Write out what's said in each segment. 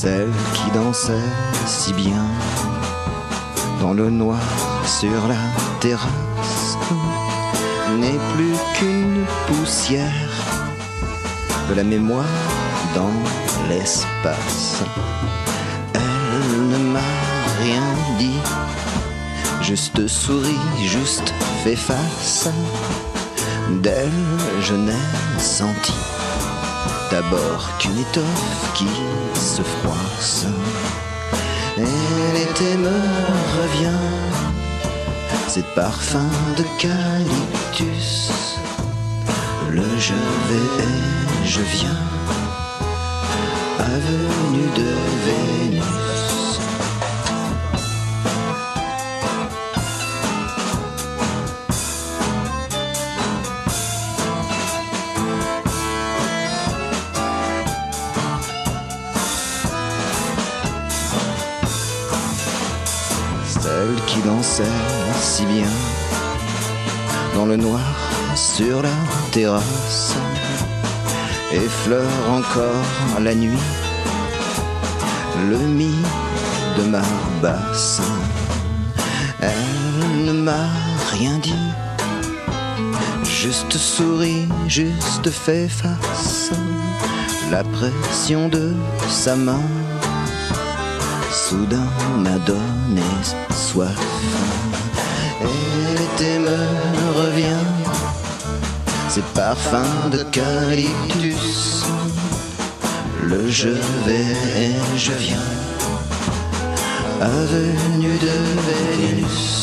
Celle qui dansait si bien dans le noir sur la terrasse n'est plus qu'une poussière de la mémoire dans l'espace. Elle ne m'a rien dit, juste sourit, juste fait face. D'elle je n'ai senti d'abord qu'une étoffe qui se froisse. Et l'été me revient, ces parfums d'eucalyptus. Le je vais et je viens, avenue de Vénus. Celle qui dansait si bien dans le noir sur la terrasse effleure encore la nuit le mi de ma basse. Elle ne m'a rien dit, juste sourit, juste fait face. La pression de sa main soudain m'a donné soif. Et l'été me revient, ces parfums d'eucalyptus. Le je vais et je viens, avenue de Vénus.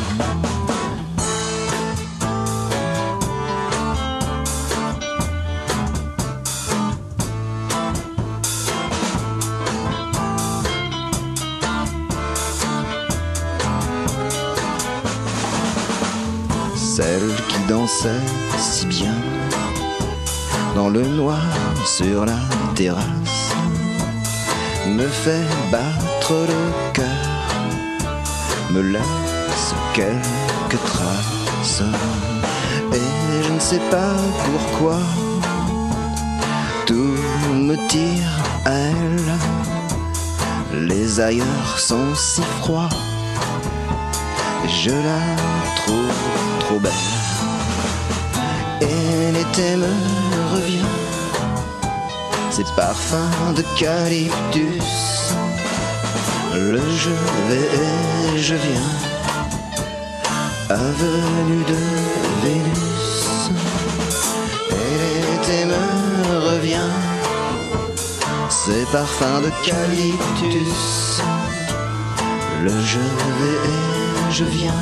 Celle qui dansait si bien dans le noir sur la terrasse me fait battre le cœur, me laisse quelques traces. Et je ne sais pas pourquoi tout me tire à elle. Les ailleurs sont si froids, je la trouve trop belle. Et l'été me revient, ces parfums d'eucalyptus. Le je vais et je viens, avenue de Vénus. Et l'été me revient, ces parfums d'eucalyptus. Le je vais et je viens,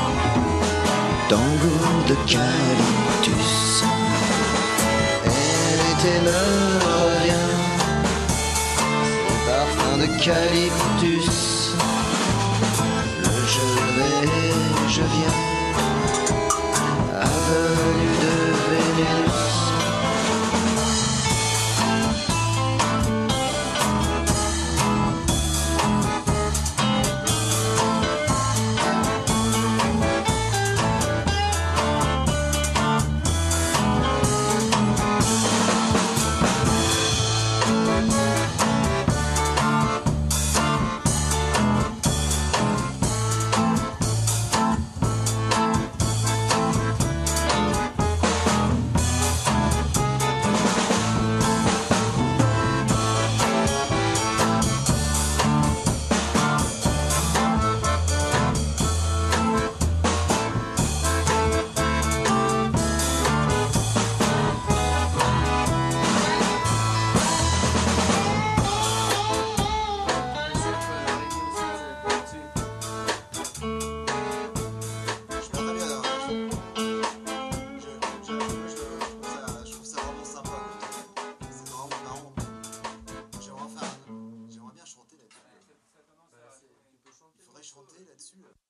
tango d'eucalyptus. Et l'été me revient, ces parfums d'eucalyptus. Le je vais et je viens, avenue de Vénus. Chanter là-dessus.